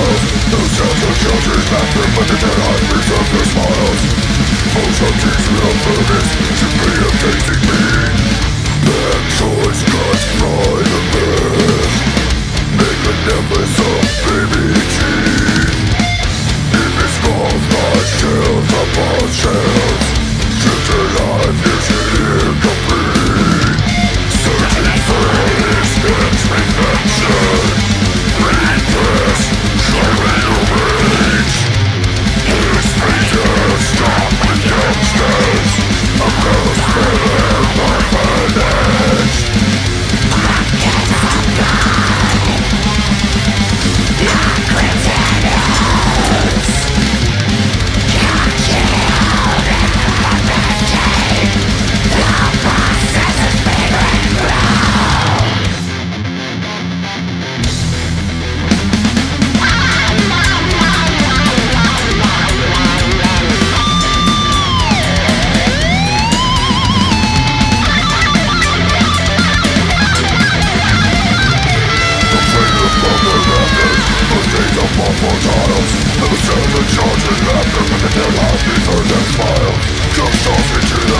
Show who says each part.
Speaker 1: trials. Those sounds of children laughter, but the dead heartbeats of their smiles. Most of these without purpose, simply of tasting me. Bad choice cuts by the best. Make a necklace of baby teeth. If it falls like shells upon shells, future life usually incomplete. Searching for its next reflection. Repress, showing your rage. This fate stop with youngsters. A close better life and edge. Charging laughter, but the dead heartbeats are their smiles. Just toss me to the